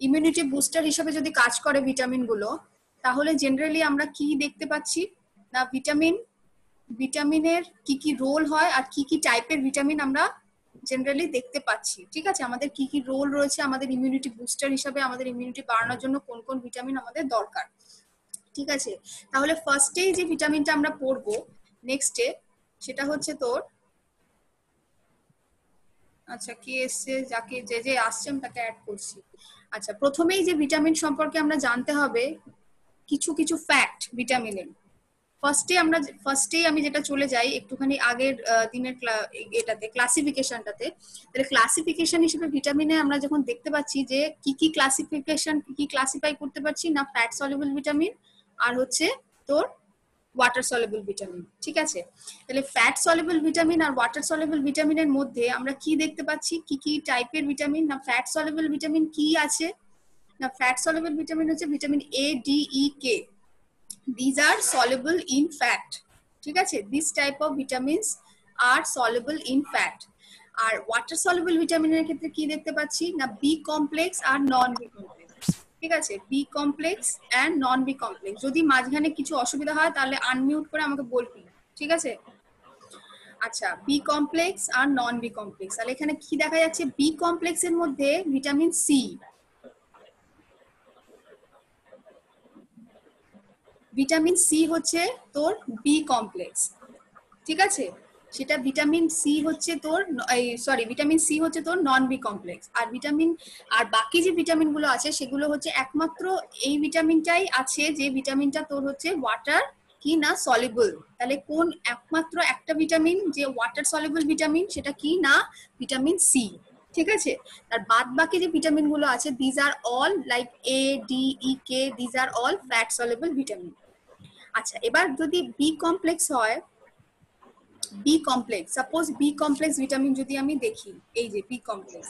Immunity booster হিসেবে যদি কাজ করে ভিটামিন গুলো, তাহলে জেনারেলি আমরা কি দেখতে পাচ্ছি না ভিটামিনের কি কি রোল হয় আর কি কি টাইপের ভিটামিন আমরা জেনারেলি দেখতে পাচ্ছি। ঠিক আছে, আমাদের কি কি রোল রয়েছে আমাদের ইমিউনিটি বুস্টার হিসেবে, আমাদের ইমিউনিটি বাড়ানোর জন্য কোন কোন ভিটামিন আমাদের দরকার। ঠিক আছে, তাহলে ফার্স্টেই যে ভিটামিনটা আমরা পড়বো নেক্সটে, সেটা হচ্ছে তোর, আচ্ছা কে এসছে, যাকে যে আসছেন তাকে অ্যাড করছি। আচ্ছা, প্রথমেই যে ভিটামিন সম্পর্কে আমরা জানতে হবে কিছু কিছু ফ্যাক্ট ভিটামিনের। ফার্স্টেই আমি যেটা চলে যাই একটুখানি আগের দিনের এটাতে ক্লাসিফিকেশনটাতে। তাহলে ক্লাসিফিকেশন হিসেবে ভিটামিনে আমরা যখন দেখতে পাচ্ছি যে কি কি ক্লাসিফাই করতে পারছি না, ফ্যাট সলিউবল ভিটামিন আর হচ্ছে তোর ওয়াটার সলিউবল ভিটামিন। ঠিক আছে, তাহলে ফ্যাট সলিউবল ভিটামিন আর ওয়াটার সলিউবল ভিটামিনের মধ্যে আমরা কি দেখতে পাচ্ছি, কি কি টাইপের ভিটামিন না। ফ্যাট সলিউবল ভিটামিন কি আছে না, ফ্যাট soluble ভিটামিন হচ্ছে vitamin A, D, E, K. These are soluble in fat. ঠিক আছে, this type of vitamins are soluble in fat. আর ওয়াটার soluble ভিটামিনের ক্ষেত্রে কি দেখতে পাচ্ছি না, B complex আর নন B complex। ঠিক আছে, B complex and non B complex। যদি মাঝখানে কিছু অসুবিধা হয় তাহলে আনমিউট করে আমাকে বলবি। ঠিক আছে, আচ্ছা, বি কমপ্লেক্স আর নন বি কমপ্লেক্স। তাহলে এখানে কি দেখা যাচ্ছে, বি কমপ্লেক্সের মধ্যে ভিটামিন সি, ভিটামিন সি হচ্ছে তোর বি কমপ্লেক্স। ঠিক আছে, সেটা ভিটামিন সি হচ্ছে তোর ভিটামিন সি হচ্ছে তোর নন বি কমপ্লেক্স। আর বাকি যে ভিটামিন গুলো আছে সেগুলো হচ্ছে একমাত্র এই ভিটামিনটাই আছে যে ভিটামিনটা তোর হচ্ছে ওয়াটার কি না সলিবল। তাহলে কোন একমাত্র একটা ভিটামিন যে ওয়াটার সলিবল ভিটামিন, সেটা কি না, ভিটামিন সি। ঠিক আছে, আর বাদ বাকি যে ভিটামিন গুলো আছে, these are all like A, D, E, K, these are all fat soluble vitamin. আচ্ছা, এবার যদি বি কমপ্লেক্স হয়, B complex, suppose B complex vitamin যদি আমি দেখি, এই যে বি কমপ্লেক্স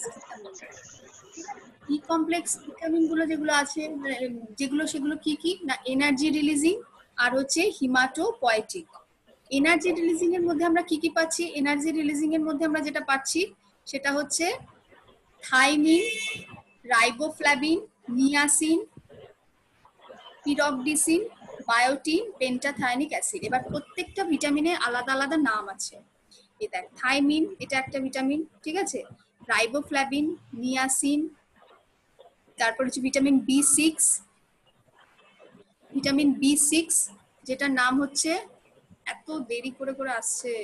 ভিটামিন গুলো যেগুলো আছে, সেগুলো কি কি না, এনার্জি রিলিজিং আর হচ্ছে হিমাটোপয়েটিক। এনার্জি রিলিজিং এর মধ্যে আমরা কি কি পাচ্ছি, এনার্জি রিলিজিং এর মধ্যে আমরা যেটা পাচ্ছি সেটা হচ্ছে thiamine, riboflavin, niacin, pyridoxine, biotin, pantothenic acid. এবার প্রত্যেকটা ভিটামিনের আলাদা আলাদা নাম আছে। এটা থাইমিন, এটা একটা ভিটামিন। ঠিক আছে, রাইবোফ্লাভিন, নিয়াসিন, তারপর হচ্ছে ভিটামিন B6, ভিটামিন B6 যেটার নাম হচ্ছে, এত দেরি করে করে আসছে,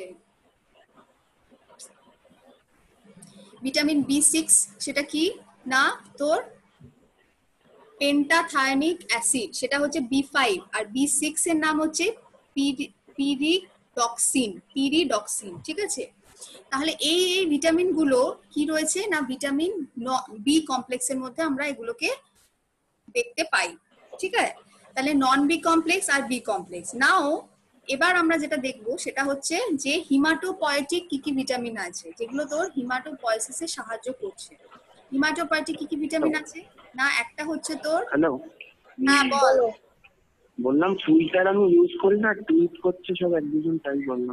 ভিটামিন B6 সেটা কি না তোর পেন্টাথায়োনিক অ্যাসিড, সেটা হচ্ছে B5। আর B6 এর নাম হচ্ছে পিরিডক্সিন। ঠিক আছে, তাহলে এই ভিটামিন গুলো কি রয়েছে না, ভিটামিন বি কমপ্লেক্সের মধ্যে আমরা এগুলোকে দেখতে পাই। ঠিক আছে, তাহলে নন বি কমপ্লেক্স আর বি কমপ্লেক্স। নাও এবার আমরা যেটা দেখবো সেটা হচ্ছে যে হিমাটোপয়েটিক কি কি ভিটামিন আছে, যেগুলো তোর হিমাটোপয়েসিসে সাহায্য করছে। হিমাটোপয়েটিক কি কি ভিটামিন আছে না, একটা হচ্ছে তোর, হ্যালো, হ্যাঁ বল। বললাম টুইটার আমি ইউজ করি না, টুইট করছে সব এক দুজন, তাই বললাম।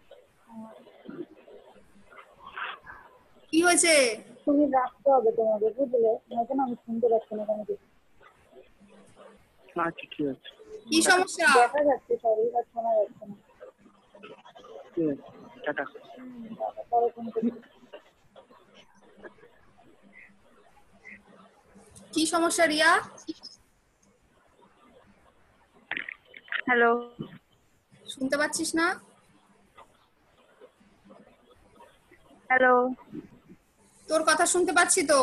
কি হয়েছে, তুমি রাখতে হবে তোমাদের, বুঝলে, নয়তো আমি শুনতে পাচ্ছি না তোমাকে। আচ্ছা ঠিক আছে। কি সমস্যা, দেখা যাচ্ছে সবই, আর শোনা যাচ্ছে না। ঠিক আছে, টাটা। পরে ফোন করছি। কি সমস্যা রিয়া? হ্যালো, শুনতে পাচ্ছিস না? হ্যালো, তোর কথা শুনতে পাচ্ছি তো।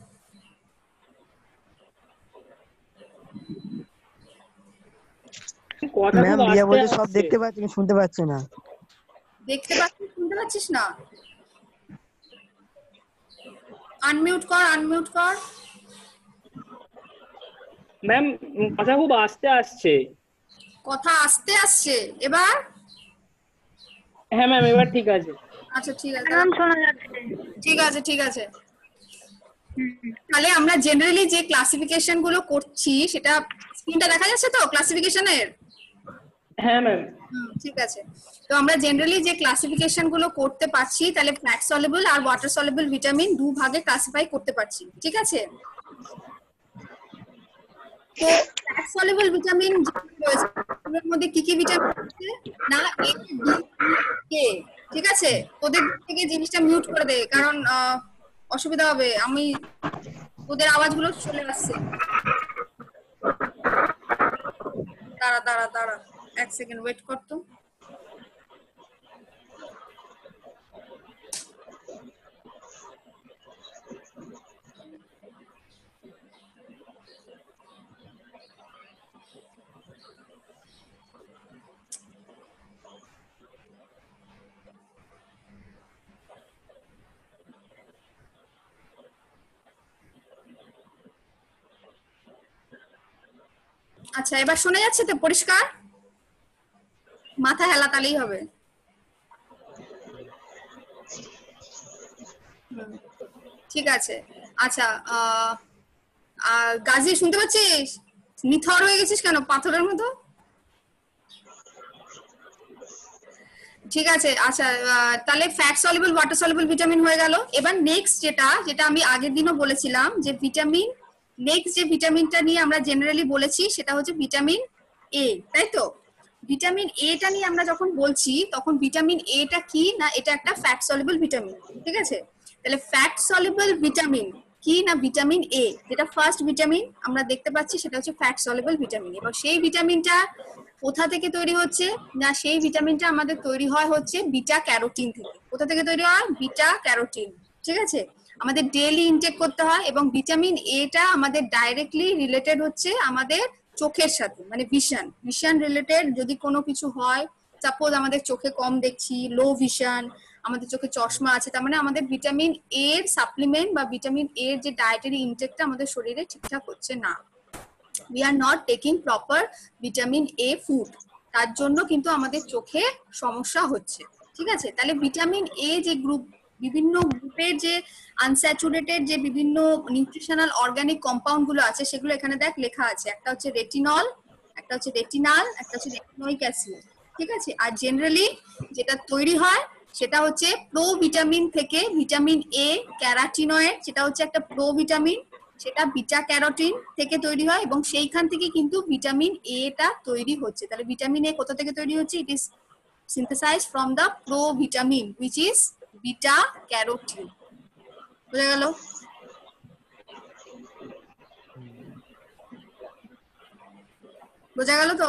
ম্যাম রিয়া বলছে সব দেখতে পাচ্ছি, শুনতে পাচ্ছি না। দেখতে পাচ্ছিস, শুনতে পাচ্ছিস না? আনমিউট কর। ম্যাম কথা খুব আস্তে আসছে। কথা আস্তে আসছে এবার? হ্যাঁ ম্যাম, এবার ঠিক আছে। আচ্ছা ঠিক আছে, ম্যাম শোনা যাচ্ছে। ঠিক আছে। তাহলে আমরা জেনারেলি যে ক্লাসিফিকেশন গুলো করছি, সেটা স্ক্রিনটা দেখা যাচ্ছে তো ক্লাসিফিকেশনের? হ্যাঁ ম্যাম। ঠিক আছে, তো আমরা জেনারেলি যে ক্লাসিফিকেশন গুলো করতে পারছি, তাহলে ফ্যাট সলিউবল আর ওয়াটার সলিউবল ভিটামিন দু ভাগে ক্লাসিফাই করতে পারছি। ঠিক আছে, তো ফ্যাট সলিউবল ভিটামিন রয়েছে এর মধ্যে কি কি ভিটামিন আছে না এ বি কে, ঠিক আছে? ওদের থেকে জিনিসটা মিউট করে দে, কারণ অসুবিধা হবে, আমি ওদের আওয়াজগুলো চলে আসছে। দাঁড়া দাঁড়া দাঁড়া, এক সেকেন্ড ওয়েট কর তো। আচ্ছা, এবার শোনা যাচ্ছে তো পরিষ্কার? মাথা হেলাতালেই হবে। ঠিক আছে। আচ্ছা, গাজী শুনতে পাচ্ছিস? নিথর হয়ে গেছিস কেন পাথরের মতো? ঠিক আছে। আচ্ছা, তাহলে fat soluble water soluble vitamin হয়ে গেল। এবার নেক্সট যেটা আমি আগের দিনও বলেছিলাম যে ভিটামিন, নেক্সট যে ভিটামিনটা নিয়ে আমরা জেনারেলি বলেছি সেটা হচ্ছে ভিটামিন এ, তাই তো? ভিটামিন এটা নিয়ে আমরা যখন বলছি তখন ভিটামিন এটা কি না, এটা একটা ফ্যাট সলিউবল ভিটামিন, ঠিক আছে? তাহলে ফ্যাট সলিউবল ভিটামিন কি না, ভিটামিন এ যেটা ফার্স্ট ভিটামিন আমরা দেখতে পাচ্ছি সেটা হচ্ছে ফ্যাট সলিউবল ভিটামিন। এবং সেই ভিটামিনটা কোথা থেকে তৈরি হচ্ছে না, সেই ভিটামিনটা আমাদের তৈরি হয় হচ্ছে বিটা ক্যারোটিন থেকে। কোথা থেকে তৈরি হয়? বিটা ক্যারোটিন, ঠিক আছে? আমাদের ডেইলি ইনটেক করতে হয়। এবং ভিটামিন এটা আমাদের ডাইরেক্টলি রিলেটেড হচ্ছে আমাদের চোখের সাথে, মানে ভিশন রিলেটেড যদি কোনো কিছু হয়, সাপোজ আমাদের চোখে কম দেখছি, লো ভিশন, আমাদের চোখে চশমা আছে, তার মানে আমাদের ভিটামিন এর সাপ্লিমেন্ট বা ভিটামিন এর যে ডায়েটারি ইনটেকটা আমাদের শরীরে ঠিকঠাক হচ্ছে না, we are not taking proper vitamin A food, তার জন্য কিন্তু আমাদের চোখে সমস্যা হচ্ছে, ঠিক আছে? তাহলে ভিটামিন এ যে গ্রুপ, বিভিন্ন গ্রুপের যে আনস্যাচুরেটেড যে বিভিন্ন নিউট্রিশনাল অর্গানিক কম্পাউন্ড গুলো আছে সেগুলো এখানে দেখ লেখা আছে। একটা হচ্ছে রেটিনল, একটা হচ্ছে রেটিনাল, একটা হচ্ছে রেটিনোইক অ্যাসিড, ঠিক আছে? আর জেনারেলি যেটা তৈরি হয় সেটা হচ্ছে প্রো ভিটামিন থেকে ভিটামিন এ ক্যারাটিনয়েড, যেটা হচ্ছে একটা প্রো ভিটামিন, সেটা বিটা ক্যারোটিন থেকে তৈরি হয় এবং সেইখান থেকে কিন্তু ভিটামিন এ টা তৈরি হচ্ছে। তাহলে ভিটামিন এ কোথা থেকে তৈরি হচ্ছে? It is synthesized from the provitamin which is beta carotene. বোঝা গেল? বোঝা গেল তো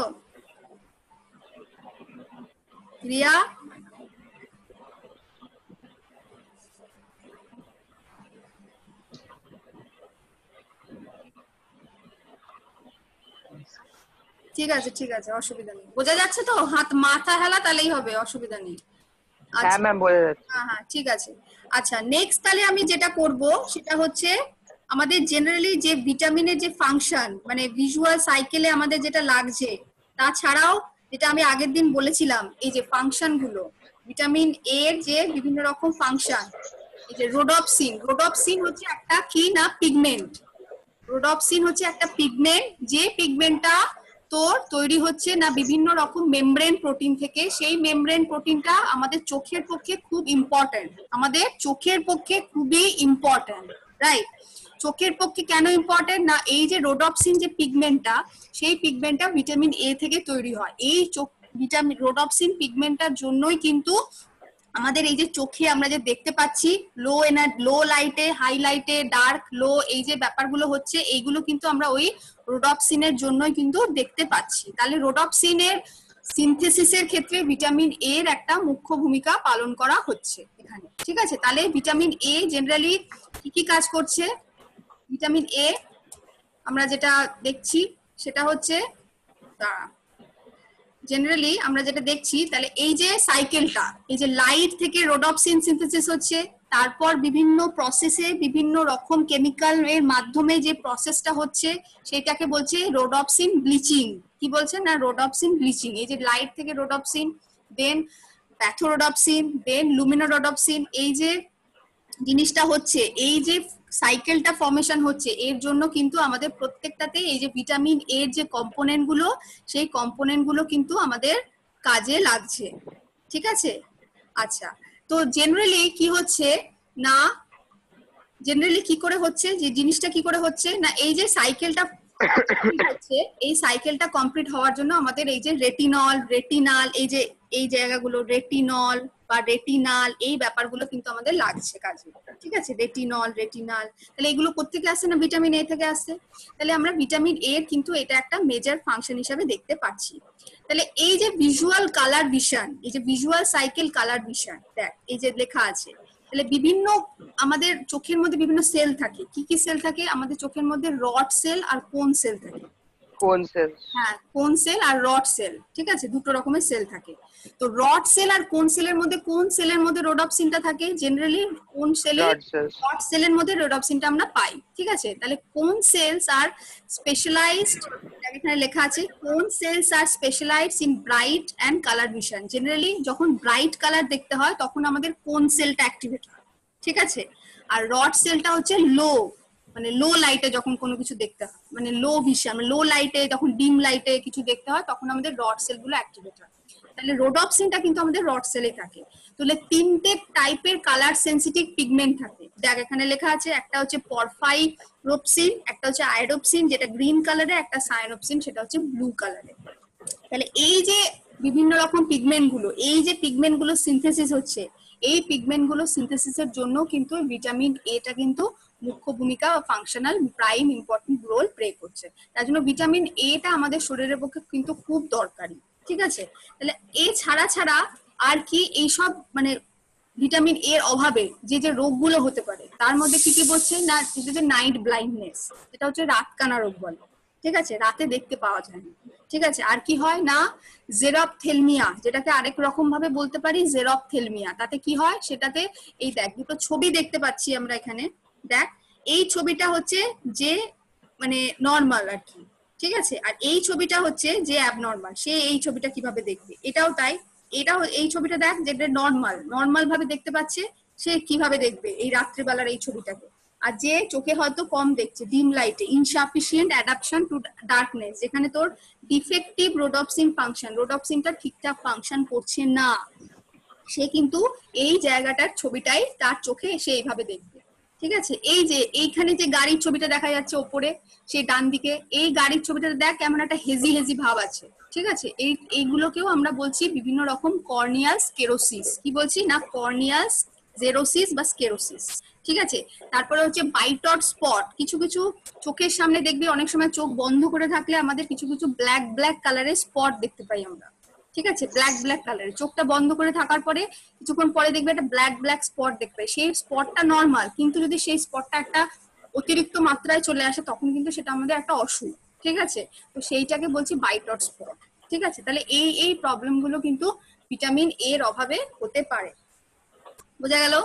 রিয়া? ঠিক আছে ঠিক আছে, অসুবিধা নেই। বোঝা যাচ্ছে তো? হাত মাথা হেলা তাহলেই হবে, অসুবিধা নেই। হ্যাঁ ম্যাম বোঝা যাচ্ছে। হ্যাঁ হ্যাঁ ঠিক আছে। আচ্ছা, নেক্সট তাহলে আমি যেটা করব সেটা হচ্ছে আমাদের জেনারেলি যে ভিটামিনের যে ফাংশন, মানে ভিজুয়াল সাইকেলে আমাদের যেটা লাগছে, তাছাড়াও যেটা আমি আগের দিন বলেছিলাম এই যে ফাংশন গুলো, ভিটামিন এ এর যে বিভিন্ন রকম ফাংশন, এই যে রোডপসিন হচ্ছে একটা কি না পিগমেন্ট, রোডপসিন হচ্ছে একটা পিগমেন্ট, যে পিগমেন্টটা তোর তৈরি হচ্ছে না বিভিন্ন রকম মেমব্রেন প্রোটিন থেকে। সেই মেমব্রেন প্রোটিনটা আমাদের চোখের পক্ষে খুব ইম্পর্টেন্ট, আমাদের চোখের পক্ষে খুবই ইম্পর্টেন্ট, রাইট? চোখের পক্ষে কেন ইম্পর্টেন্ট না, এই যে রোডপসিন যে পিগমেন্টটা, সেই পিগমেন্টটা ভিটামিন এ থেকে তৈরি হয়। এই ভিটামিন রোডপসিন পিগমেন্টটার জন্যই কিন্তু আমাদের এই যে চোখে আমরা যে দেখতে পাচ্ছি লো লাইটে, হাই লাইটে, ডার্ক লো, এই যে ব্যাপারগুলো হচ্ছে এইগুলো কিন্তু আমরা ওই রোডপসিনের জন্যই কিন্তু দেখতে পাচ্ছি। তাহলে রোডপসিনের সিনথেসিসের ক্ষেত্রে ভিটামিন এ এর একটা মুখ্য ভূমিকা পালন করা হচ্ছে এখানে, ঠিক আছে? তাহলে ভিটামিন এ জেনারেলি কি কি কাজ করছে? ভিটামিন এ আমরা যেটা দেখছি সেটা হচ্ছে জেনারেলি আমরা যেটা দেখছি, তাহলে এই যে সাইকেলটা, এই যে লাইট থেকে রোডপসিন সিনথেসিস হচ্ছে, তারপর বিভিন্ন প্রসেসে বিভিন্ন রকম কেমিক্যাল এর মাধ্যমে যে প্রসেসটা হচ্ছে সেটাকে বলছে রোডপসিন ব্লিচিং। কি বলছে না, রোডপসিন ব্লিচিং। এই যে লাইট থেকে রোডপসিন, দেন প্যাথোরোডপসিন, দেন লুমিনোরোডপসিন, এই যে জিনিসটা হচ্ছে, এই যে সাইকেলটা ফর্মেশন হচ্ছে, এর জন্য কিন্তু আমাদের প্রত্যেকটাতে এই যে ভিটামিন এর যে কম্পোনেন্ট গুলো, সেই কম্পোনেন্ট গুলো কিন্তু আমাদের কাজে লাগছে, ঠিক আছে? আচ্ছা, তো জেনারেলি কি হচ্ছে না, জেনারেলি কি করে হচ্ছে, যে জিনিসটা কি করে হচ্ছে না, এই যে সাইকেলটা হচ্ছে এই সাইকেলটা কমপ্লিট হওয়ার জন্য আমাদের এই যে রেটিনল, রেটিনাল, এই জায়গাগুলো রেটিনল বা রেটিনাল, এই ব্যাপারগুলো কিন্তু আমাদের লাগছে কাজে। ঠিক আছে, রেটিনল, রেটিনাল, তাহলে এগুলো কোত্থেকে আসছে না ভিটামিন এ থেকে আসছে। তাহলে আমরা ভিটামিন এ কিন্তু এটা একটা মেজর ফাংশন হিসেবে দেখতে পাচ্ছি। তাহলে এই যে ভিজুয়াল কালার ভিশন, এই যে ভিজুয়াল সাইকেল কালার ভিশন, দেখ এই যে লেখা আছে, তাহলে বিভিন্ন আমাদের চোখের মধ্যে বিভিন্ন সেল থাকে। কি কি সেল থাকে আমাদের চোখের মধ্যে? রড সেল আর কোন সেল থাকে। কোন সেল? হ্যাঁ, কোন সেল আর রড সেল, ঠিক আছে, দুটো রকমের সেল থাকে। তো রড সেল আর কোন সেলের মধ্যে, কোন সেলের মধ্যে রোডোপ্সিনটা থাকে জেনারেলি? কোন সেলে? রড সেলের মধ্যে রোডোপ্সিনটা আমরা পাই। ঠিক আছে, তাহলে কোন সেলস আর স্পেশালাইজড, এখানে লেখা আছে কোন cells are specialised in bright and colour vision. Generally যখন ব্রাইট কালার দেখতে হয় তখন আমাদের কোন সেলটা অ্যাক্টিভেট হয়। ঠিক আছে, আর রড সেলটা হচ্ছে লো, মানে লো লাইটে যখন কোনো কিছু দেখতে হয়, মানে লো ভিশন, লো লাইটে যখন ডিম লাইটে কিছু দেখতে হয় তখন আমাদের রড সেল গুলো অ্যাক্টিভেট হয়। তাহলে রোডোপ্সিনটা কিন্তু আমাদের রড সেলে থাকে। তাহলে তিনটে টাইপের কালার সেনসিটিভ পিগমেন্ট থাকে। দেখ এখানে লেখা আছে, একটা হচ্ছে পরফাইরোপসিন, একটা হচ্ছে আয়োডোপসিন যেটা গ্রিন কালারে, একটা সায়ানোপসিন সেটা হচ্ছে ব্লু কালারে। তাহলে এই যে বিভিন্ন রকম পিগমেন্ট গুলো, এই যে পিগমেন্ট গুলো সিনথেসিস হচ্ছে, এই পিগমেন্ট গুলো সিনথেসিসের জন্য কিন্তু ভিটামিন এটা কিন্তু মুখ্য ভূমিকা বা functional prime important role play করছে। তার জন্য ভিটামিন এটা আমাদের শরীরের পক্ষে কিন্তু খুব দরকারি। ঠিক আছে, তাহলে এ ছাড়া আর কি এইসব মানে ভিটামিন এর অভাবে যে যে রোগগুলো হতে পারে তার মধ্যে কি কি বলছে না, এটা হচ্ছে নাইট ব্লাইন্ডনেস, এটা হচ্ছে রাতকানা রোগ বলে। ঠিক আছে, রাতে দেখতে পাওয়া যায় না। ঠিক আছে, আর কি হয় না, জেরপ্থেলমিয়া, যেটাকে আরেক রকম ভাবে বলতে পারি জেরপ্থেলমিয়া। তাতে কি হয় সেটাতে, এই দেখ দুটো ছবি দেখতে পাচ্ছি আমরা এখানে, দেখ এই ছবিটা হচ্ছে যে মানে নর্মাল আর কি। ঠিক আছে, আর এই ছবিটা হচ্ছে যে অ্যাবনর্মাল, সে এই ছবিটা কিভাবে দেখবে। এটাও তাই, এটাও এই ছবিটা দেখ যেটা নর্মাল ভাবে দেখতে পাচ্ছে, সে কিভাবে দেখবে এই রাত্রিবেলার এই ছবিটাকে। আর যে চোখে হয়তো কম দেখছে, ডিম লাইটে, ইনসাফিসিয়েন্ট অ্যাডাপশন টু ডার্কনেস, যেখানে তোর ডিফেক্টিভ রোডোপ্সিন ফাংশন, রোডোপ্সিনটা ঠিকঠাক ফাংশন করছে না, সে কিন্তু এই জায়গাটার ছবিটাই তার চোখে এসে এইভাবে দেখবে। ঠিক আছে, এই যে এইখানে যে গাড়ির ছবিটা দেখা যাচ্ছে ওপরে সেই ডান দিকে, এই গাড়ির ছবিটা দেখ কেমন একটা হেজি হেজি ভাব আছে। ঠিক আছে, এইগুলোকেও আমরা বলছি বিভিন্ন রকম কর্নিয়াল স্কেরোসিস। কি বলছি না, কর্নিয়াল জেরোসিস বা স্কেরোসিস। ঠিক আছে, তারপরে হচ্ছে বাইটড স্পট, কিছু কিছু চোখের সামনে দেখবি অনেক সময় চোখ বন্ধ করে থাকলে আমাদের কিছু কিছু ব্ল্যাক কালারের স্পট দেখতে পাই আমরা। ঠিক আছে, ব্ল্যাক কালারের, চোখটা বন্ধ করে থাকার পরে কিছুক্ষণ পরে দেখবে একটা ব্ল্যাক স্পট দেখবে, সেই স্পটটা নর্মাল, কিন্তু যদি সেই স্পটটা একটা অতিরিক্ত মাত্রায় চলে আসে তখন কিন্তু সেটা আমাদের একটা অসুখ। ঠিক আছে, তো সেইটাকে বলছি বাইটড স্পট। ঠিক আছে, তাহলে এই প্রবলেম গুলো কিন্তু ভিটামিন এর অভাবে হতে পারে। বোঝা গেল?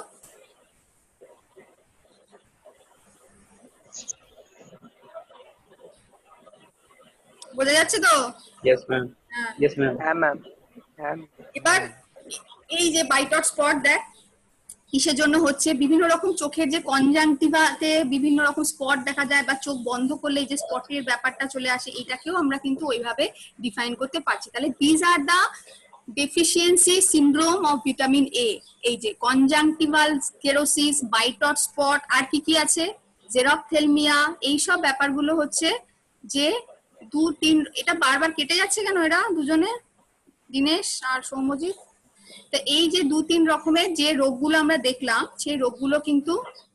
বোঝা যাচ্ছে তো? Yes ma'am, yes ma'am. হ্যাঁ ম্যাম, হ্যাঁ। এবার এই যে বাইটড স্পট দেখ কিসের জন্য হচ্ছে, বিভিন্ন রকম চোখের যে কনজাংটিভাতে বিভিন্ন রকম স্পট দেখা যায় বা চোখ বন্ধ করলে এই যে স্পটের ব্যাপারটা চলে আসে, এটাকেও আমরা কিন্তু ওইভাবে ডিফাইন করতে পারছি। তাহলে this are the deficiency syndrome of vitamin A. এই যে কনজাংটিভাল স্ক্লেরোসিস, বাইটড স্পট, আর কি কি আছে, জেরপ্থেলমিয়া, এইসব ব্যাপারগুলো হচ্ছে যে 2-3, এটা বারবার কেটে যাচ্ছে কেন এরা দুজনে, দিনেশ আর সৌম্যজিৎ? তো এই যে 2-3 রকমের যে রোগগুলো আমরা দেখলাম, সেই রোগগুলো কিন্তু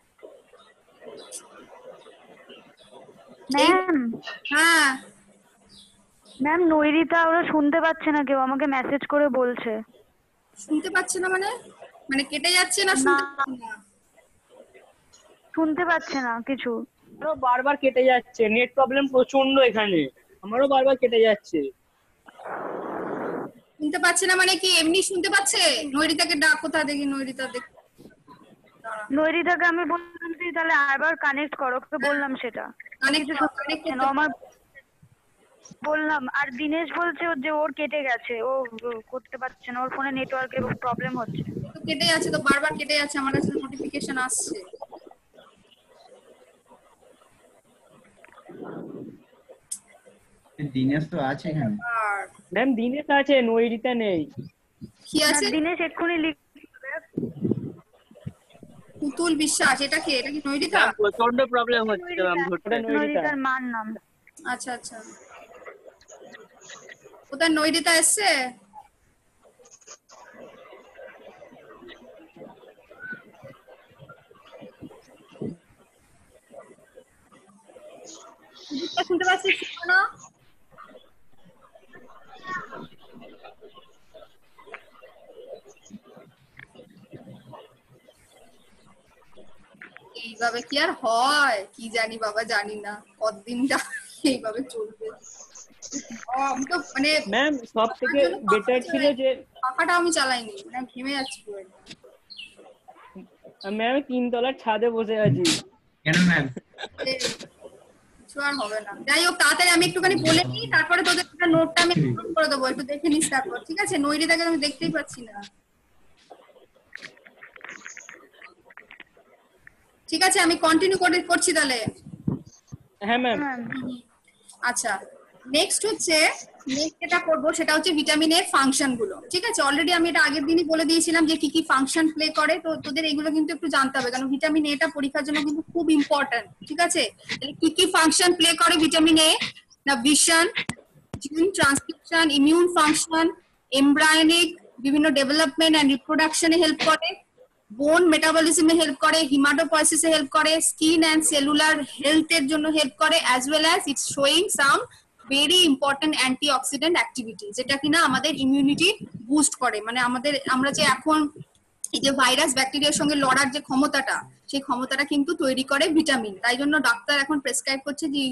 ম্যাম, হ্যাঁ ম্যাম নৈরিতা ওরা শুনতে পাচ্ছে না, কেউ আমাকে মেসেজ করে বলছে। শুনতে পাচ্ছে না মানে? মানে কেটে যাচ্ছে না শুনতে পাচ্ছে না? শুনতে পাচ্ছে না কিছু। আমারও বারবার কেটে যাচ্ছে, নেট প্রবলেম প্রচন্ড এখানে, আমারও বারবার কেটে যাচ্ছে। শুনতে পাচ্ছে না মানে কি এমনি শুনতে পাচ্ছে? নৈরিতাকে ডাক, কোথা দেখি নৈরিতা দেখ। নৈরিতাকে আমি বললাম যে তাহলে আবার কানেক্ট করো, ওকে বললাম সেটা। কানেক্ট আমার বললাম, আর দিনেশ বলছে যে ওর কেটে গেছে, ও করতে পারছে না, ওর ফোনে নেটওয়ার্কের প্রবলেম হচ্ছে। তো কেটে যাচ্ছে, তো বারবার কেটে যাচ্ছে, আমার কাছে নোটিফিকেশন আসছে। দিনেশ তো আছে এখানে। আর ম্যাম দিনেশ আছে, নৈরিতা নেই। কি আছে? দিনেশ এক্ষুনি পুতুল বিশ্বাস, এটা কি নৈরিতা? প্রচন্ড প্রবলেম হচ্ছে ম্যাম, নৈরিতার মার নাম। আচ্ছা আচ্ছা, কোথায় নৈরিতা এসছে? শুনতে পাচ্ছিস না? এইভাবে কি আর হয় কি জানি বাবা, জানি না কতদিনটা এইভাবে চলবে। আমি তো মানে ম্যাম সব থেকে বেটার ছিল যে পাখাটা আমি চালাইনি, মানে ঘেমে যাচ্ছি পুরো। ম্যাম 3 তলার ছাদে বসে আছি। কেন ম্যাম? কিছু আর হবে না, যাই হোক তাড়াতাড়ি আমি একটুখানি বলে নিই, তারপরে তোদের একটা নোটটা আমি পূরণ করে দেবো, একটু দেখে নিস তারপর, ঠিক আছে? নৈরিতাকে আমি দেখতেই পাচ্ছি না। ঠিক আছে, আমি কন্টিনিউ করছি তাহলে। হ্যাঁ ম্যাম। আচ্ছা, নেক্সট যেটা করবো সেটা হচ্ছে ভিটামিন এর ফাংশন গুলো। ঠিক আছে, অলরেডি আমি এটা আগের দিনই বলে দিয়েছিলাম যে কি কি ফাংশন প্লে করে, তো তোদের এগুলো কিন্তু একটু জানতে হবে, কারণ ভিটামিন এটা পরীক্ষার জন্য কিন্তু খুব ইম্পর্টেন্ট। ঠিক আছে, কি কি ফাংশন প্লে করে ভিটামিন এ? না vision, gene transcription, immune function, embryonic বিভিন্ন ডেভেলপমেন্ট এন্ড রিপ্রোডাকশনে হেল্প করে, বোন মেটাবলিজমে হেল্প করে, হিমাটোপয়েসিসে হেল্প করে, স্কিন এন্ড সেলুলার হেলথের জন্য হেল্প করে, as well as its showing some very important antioxidant activity, যেটা কিনা আমাদের ইমিউনিটি বুস্ট করে। মানে আমরা যে এখন এই যে ভাইরাস ব্যাকটেরিয়ার সঙ্গে লড়ার যে ক্ষমতাটা, সেই ক্ষমতাটা কিন্তু তৈরি করে ভিটামিন। তাই জন্য ডাক্তার এখন প্রেসক্রাইব করছে যে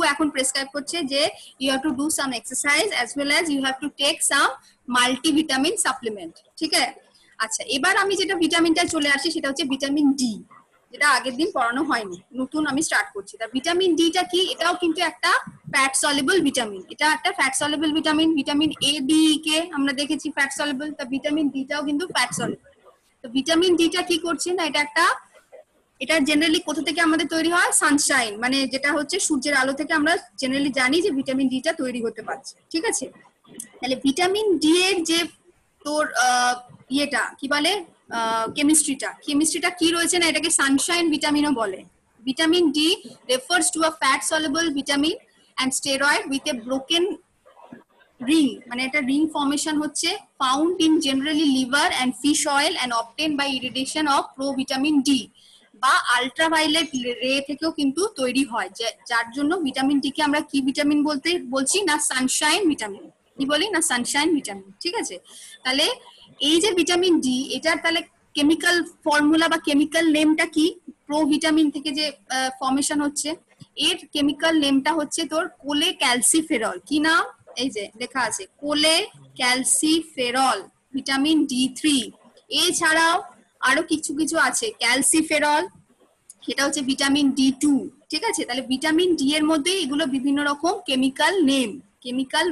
you have to do some exercise as well as you have to take some multivitamin supplement. ঠিক আছে, আচ্ছা এবার আমি যেটা ভিটামিনটা চলে আসি সেটা হচ্ছে ভিটামিন ডি, যেটা আগের দিন পড়ানো হয়নি, নতুন আমি স্টার্ট করছি। তা ভিটামিন ডিটা কি? এটাও কিন্তু একটা ফ্যাট সলিবল ভিটামিন। এটা একটা fat soluble vitamin. Vitamin A B কে আমরা দেখেছি ফ্যাট সলিবল, তা ভিটামিন ডিটাও কিন্তু ফ্যাট সলিবল। তো ভিটামিন ডিটা কি করছে না, এটা জেনারেলি কোথা থেকে আমাদের তৈরি হয়? সানশাইন, মানে যেটা হচ্ছে সূর্যের আলো থেকে আমরা জেনারেলি জানি যে ভিটামিন ডিটা তৈরি হতে পারছে। ঠিক আছে, তাহলে ভিটামিন ডি এর যে তোর ইয়েটা কি বলে, কেমিস্ট্রিটা কি রয়েছে না, এটাকে সানশাইন ভিটামিনও বলে। Vitamin D refers to a fat soluble vitamin and steroid with a broken ring, মানে এটা রিং ফর্মেশন হচ্ছে found in generally liver and fish oil and obtain by irradiation of provitamin D বা ultraviolet ray থেকেও কিন্তু তৈরি হয়, যার জন্য ভিটামিন ডি কে আমরা কি ভিটামিন বলছি না, সানশাইন ভিটামিন। কি বলি না, সানশাইন ভিটামিন। ঠিক আছে, তাহলে এই যে ভিটামিন ডি, এটার তাহলে কেমিক্যাল ফর্মুলা বা কেমিক্যাল নেমটা কি? প্রোভিটামিন থেকে যে ফর্মেশন হচ্ছে, এর কেমিক্যাল নেমটা হচ্ছে তোর কোলে ক্যালসিফেরল। কি নাম? এই যে লেখা আছে কোলে ক্যালসিফেরল ভিটামিন D3। এছাড়াও আরো কিছু কিছু আছে, ক্যালসিফেরল, সেটা হচ্ছে ভিটামিন D2। ঠিক আছে, তাহলে ভিটামিন ডি এর মধ্যে এগুলো বিভিন্ন রকম কেমিক্যাল নেম, কেমিক্যাল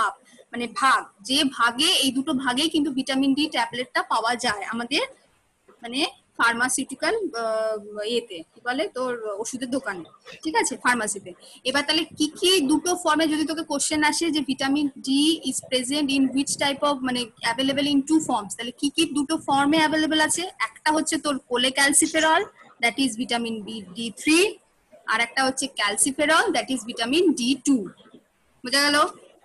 ভাগ, যে ভাগে, এই দুটো ভাগেই কিন্তু ভিটামিন ডি ট্যাবলেটটা পাওয়া যায় আমাদের মানে ফার্মাসিউটিক্যাল ইয়েতে, কি বলে তোর ওষুধের দোকানে। ঠিক আছে, ফার্মাসিতে। এবার তাহলে কি কি দুটো ফর্মে যদি তোকে কোশ্চেন আসে যে vitamin D is present in which type of, মানে অ্যাভেলেবল ইন টু ফর্মস, তাহলে কি কি দুটো ফর্মে অ্যাভেলেবল আছে? একটা হচ্ছে তোর cholecalciferol, that is vitamin D3, আর একটা হচ্ছে calciferol, that is vitamin D2। বোঝা গেল?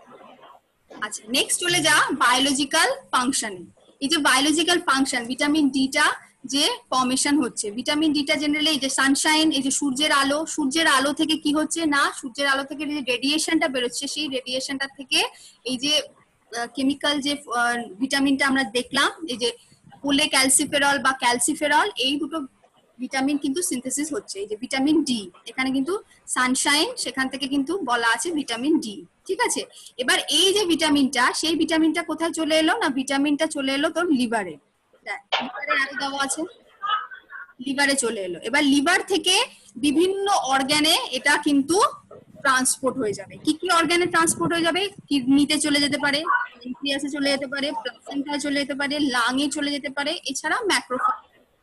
আচ্ছা, নেক্সট চলে যা বায়োলজিক্যাল ফাংশন। এই যে বায়োলজিক্যাল ফাংশন, ভিটামিন ডিটা যে ফর্মেশন হচ্ছে, ভিটামিন ডিটা জেনারেলি এই যে সানশাইন, এই যে সূর্যের আলো থেকে কি হচ্ছে না, সূর্যের আলো থেকে যে রেডিয়েশনটা বেরোচ্ছে, সেই রেডিয়েশনটা থেকে এই যে কেমিক্যাল যে ভিটামিনটা আমরা দেখলাম, এই যে কোলে ক্যালসিফেরল বা ক্যালসিফেরল, এই দুটো ভিটামিন কিন্তু সিনথেসিস হচ্ছে। এই যে ভিটামিন ডি, এখানে কিন্তু সানশাইন, সেখান থেকে কিন্তু বলা আছে ভিটামিন ডি। ঠিক আছে, এবার এই যে ভিটামিনটা, সেই ভিটামিনটা কোথায় চলে এলো না, ভিটামিনটা চলে এলো তোর লিভারে। লিভারে এত দেওয়া আছে, লিভারে চলে এলো। এবার লিভার থেকে বিভিন্ন অর্গানে এটা কিন্তু ট্রান্সপোর্ট হয়ে যাবে। কি কি অর্গানে ট্রান্সপোর্ট হয়ে যাবে? কিডনিতে চলে যেতে পারে, প্যানক্রিয়াসে চলে যেতে পারে, প্লাসেন্টায় চলে যেতে পারে, লাংয়ে চলে যেতে পারে, এছাড়া ম্যাক্রোফেজ।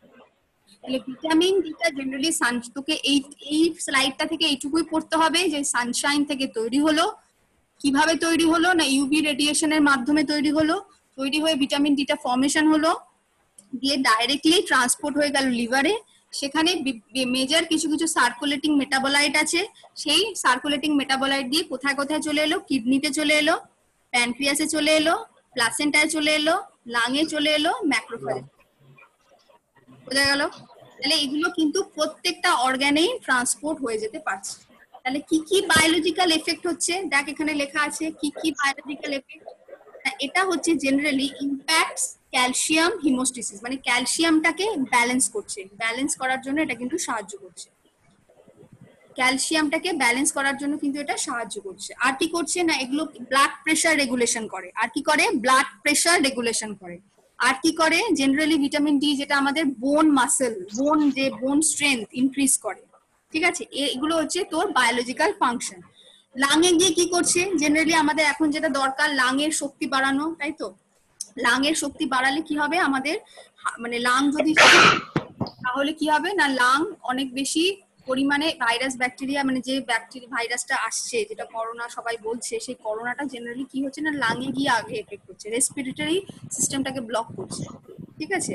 তাহলে ভিটামিন ডিটা জেনারেলি তোকে এই স্লাইডটা থেকে এইটুকুই পড়তে হবে যে সানশাইন থেকে তৈরি হলো। কিভাবে তৈরি হলো না, ইউভি রেডিয়েশনের মাধ্যমে তৈরি হয়ে ভিটামিন ডিটা ফর্মেশন হলো, দিয়ে ডাইরেক্টলি ট্রান্সপোর্ট হয়ে গেল লিভারে, সেখানে মেজর কিছু কিছু সার্কুলেটিং মেটাবোলাইট আছে, সেই সার্কুলেটিং মেটাবোলাইট দিয়ে কোথায় কোথায় চলে এলো, কিডনিতে চলে এলো, প্যানক্রিয়াসে চলে এলো, প্লাসেন্টায় চলে এলো, লাংয়ে চলে এলো, ম্যাক্রোফেজে। বোঝা গেল? তাহলে এগুলো কিন্তু প্রত্যেকটা অর্গানেই ট্রান্সপোর্ট হয়ে যেতে পারছে। তাহলে কি কি বায়োলজিক্যাল এফেক্ট হচ্ছে, দেখ এখানে লেখা আছে কি কি বায়োলজিক্যাল এফেক্ট। এটা হচ্ছে জেনারেলি ইম্প্যাক্টস ক্যালসিয়াম হিমোস্টেসিস, মানে ক্যালসিয়ামটাকে ব্যালেন্স করছে, ব্যালেন্স করার জন্য এটা কিন্তু সাহায্য করছে, ক্যালসিয়ামটাকে ব্যালেন্স করার জন্য কিন্তু এটা সাহায্য করছে। আর কি করছে না, এগুলো ব্লাড প্রেশার রেগুলেশন করে। আর কি করে, ব্লাড প্রেশার রেগুলেশন করে। আর কি করে, জেনারেলি ভিটামিন ডি যেটা আমাদের বোন মাসেল, বোন যে বোন স্ট্রেংথ ইনক্রিজ করে। ঠিক আছে, এগুলো হচ্ছে তোর বায়োলজিক্যাল ফাংশন। লাংয়ে গিয়ে কি করছে, জেনারেলি আমাদের এখন যেটা দরকার লাংয়ের শক্তি বাড়ানো, তাই তো? লাংয়ের শক্তি বাড়ালে কি হবে আমাদের, মানে লাং যদি, তাহলে কি হবে না, লাং অনেক বেশি পরিমাণে ভাইরাস ব্যাকটেরিয়া, মানে যে ব্যাকটেরিয়া ভাইরাসটা আসছে যেটা করোনা সবাই বলছে, সেই করোনাটা জেনারেলি কি হচ্ছে না, লাংয়ে গিয়ে আগে এফেক্ট করছে, রেসপিরেটরি সিস্টেমটাকে ব্লক করছে। ঠিক আছে,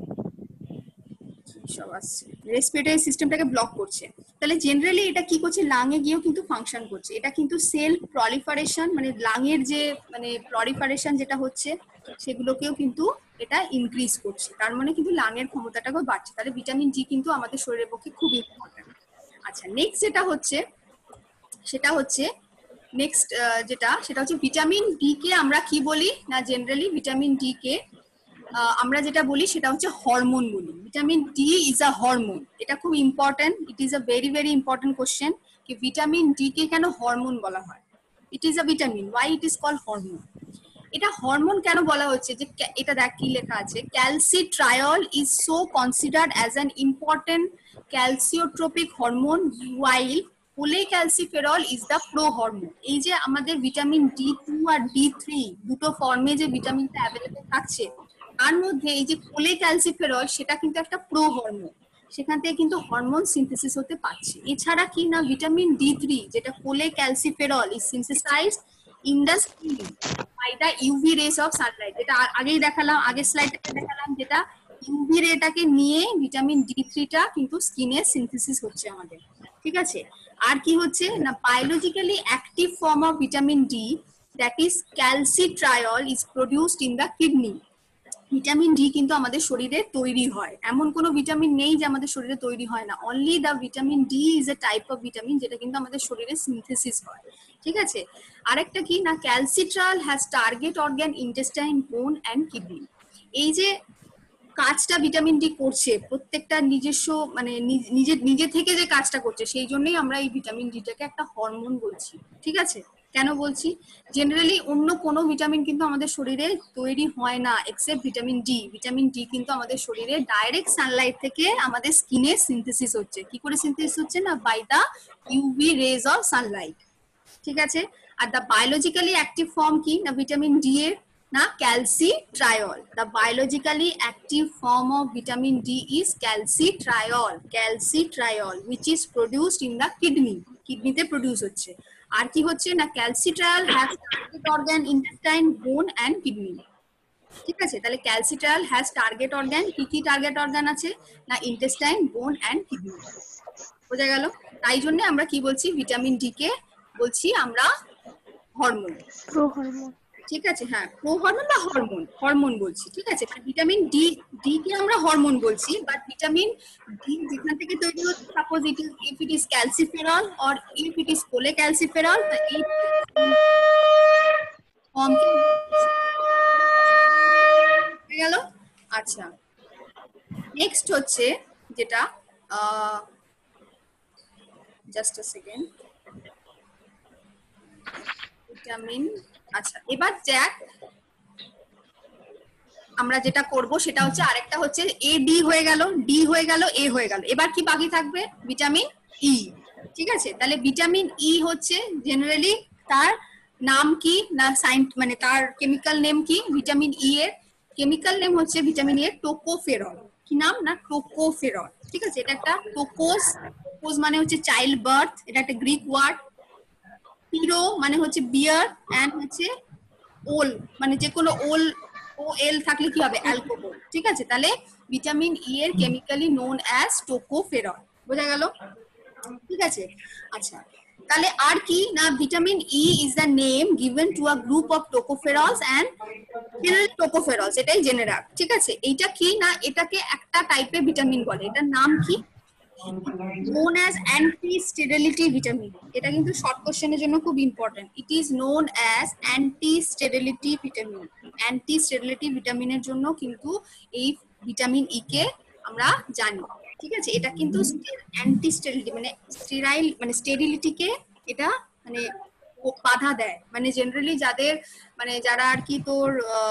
সব আসছে, রেসপিরেটরি সিস্টেমটাকে ব্লক করছে। তাহলে জেনারেলি এটা কি করছে, লাংয়ে গিয়েও কিন্তু ফাংশন করছে। এটা কিন্তু সেল প্রলিফারেশন, মানে লাংয়ের যে মানে প্রলিফারেশন যেটা হচ্ছে সেগুলোকেও কিন্তু এটা ইনক্রিজ করছে, তার মানে কিন্তু লাংয়ের ক্ষমতাটাকেও বাড়ছে। তাহলে ভিটামিন ডি কিন্তু আমাদের শরীরের পক্ষে খুব ইম্পর্টেন্ট। আচ্ছা, নেক্সট যেটা হচ্ছে সেটা হচ্ছে নেক্সট যেটা সেটা হচ্ছে ভিটামিন ডি কে আমরা কি বলি না, জেনারেলি ভিটামিন ডি কে আমরা যেটা বলি সেটা হচ্ছে হরমোন বলি। Vitamin D is a hormone, এটা খুব important, it is a very very important question কি ভিটামিন ডি কে কেন হরমোন বলা হয়। It is a vitamin, why it is called hormone. এটা হরমোন কেন বলা হচ্ছে, যে এটা দেখ কি লেখা আছে, calcitriol is so considered as an important calciotropic hormone while cholecalciferol is the prohormone. এই যে আমাদের ভিটামিন D2 আর D3 দুটো ফর্মে যে ভিটামিনটা অ্যাভেলেবল থাকছে, তার মধ্যে এই যে কোলেক্যালসিফেরল সেটা কিন্তু একটা প্রো হরমোন, সেখান থেকে কিন্তু হরমোন সিনথেসিস হতে পারছে। এছাড়া কি না, ভিটামিন D3 যেটা cholecalciferol is synthesized in the skin by the UV rays of sunlight, যেটা আগেই দেখালাম, আগের স্লাইডে দেখালাম, যেটা ইউভি রেটাকে নিয়ে ভিটামিন D3 টা কিন্তু স্কিনে সিনথেসিস হচ্ছে আমাদের। ঠিক আছে, আর কি হচ্ছে না, biologically active form of vitamin D that is calcitriol is produced in the kidney. Vitamin D কিন্তু আমাদের শরীরে তৈরি হয়, এমন কোনো ভিটামিন নেই যে আমাদের শরীরে তৈরি হয় না, only the vitamin D is a type of vitamin যেটা কিন্তু আমাদের শরীরে সিনথেসিস হয়। ঠিক আছে, আরেকটা কি না, calcitriol has target organ intestine, bone and kidney. এই যে কাজটা ভিটামিন ডি করছে, প্রত্যেকটা নিজস্ব মানে নিজে থেকে যে কাজটা করছে, সেই জন্যই আমরা এই ভিটামিন ডিটাকে একটা হরমোন বলছি। ঠিক আছে, কেন বলছি, জেনারেলি অন্য কোনো ভিটামিন কিন্তু আমাদের শরীরে তৈরি হয় না except vitamin D. Vitamin D কিন্তু আমাদের শরীরে ডাইরেক্ট সানলাইট থেকে আমাদের স্কিনে সিনথেসিস হচ্ছে। কি করে সিনথেসিস হচ্ছে না, by the UV rays of sunlight. ঠিক আছে, আর দ্য বায়োলজিক্যালি অ্যাক্টিভ ফর্ম কি না ভিটামিন ডি এর না, calcitriol. The biologically active form of vitamin D is calcitriol, which is produced in the kidney. কিডনিতে প্রডিউস হচ্ছে। আর কি হচ্ছে না, calcitriol has target organ intestine, bone and kidney. ঠিক আছে, তাহলে calcitriol has target organ, কি কি টার্গেট অর্গান আছে না, ইন্টেস্টাইন, বোন এন্ড কিডনি। বোঝা গেল? তাই জন্য আমরা কি বলছি, ভিটামিন ডি কে বলছি আমরা হরমোন, প্রো হরমোন। ঠিক আছে, হ্যাঁ, প্রো হরমোন বা হরমোন বলছি। ঠিক আছে, ভিটামিন ডি কে আমরা হরমোন বলছি, বাট ভিটামিন ডি যেখান থেকে তৈরি হচ্ছে, suppose if it is calciferol or if it is cholecalciferol, এই ফর্মকে হয়ে গেল। আচ্ছা, নেক্সট হচ্ছে যেটা জাস্ট আ সেকেন্ড, ভিটামিন। আচ্ছা, এবার দেখ আমরা যেটা করব সেটা হচ্ছে, আরেকটা হচ্ছে এ ডি হয়ে গেল, ডি হয়ে গেল, এ হয়ে গেল, এবার কি বাকি থাকবে, ভিটামিন ই। ঠিক আছে, তাহলে ভিটামিন ই হচ্ছে জেনারেলি তার নাম কি না, মানে তার কেমিক্যাল নেম কি, ভিটামিন ই এর কেমিক্যাল নেম হচ্ছে ভিটামিন ই এর টোকোফেরল। কি নাম না, টোকোফেরল। ঠিক আছে, এটা একটা টোকোস মানে হচ্ছে চাইল্ড বার্থ, এটা একটা গ্রিক ওয়ার্ড। পিরো মানে হচ্ছে বিয়ার, এন্ড হচ্ছে ওল মানে যে কোনো ও এল থাকলে কি হবে, অ্যালকোহল। ঠিক আছে, তাহলে ভিটামিন ই এর কেমিক্যালি নোন অ্যাজ টোকোফেরল। বোঝা গেল? ঠিক আছে। আচ্ছা, তাহলে আর কি না, vitamin E is the name given to a group of tocopherols and tocopherols, এটাই জেনে রাখ। ঠিক আছে, এইটা কি না, এটাকে একটা টাইপের ভিটামিন বলে, এটার নাম কি, known as anti-sterility vitamin। এটা কিন্তু শর্ট কোশ্চেনের জন্য খুব important. It is known as anti-sterility vitamin। Anti-sterility ভিটামিনের জন্য কিন্তু এই ভিটামিন ই কে আমরা জানি। ঠিক আছে, এটা কিন্তু অ্যান্টি স্টেরিলিটি মানে স্টেরাইল মানে স্টেরিলিটিকে এটা মানে বাধা দেয়। মানে জেনারেলি যাদের মানে যারা আর কি তোর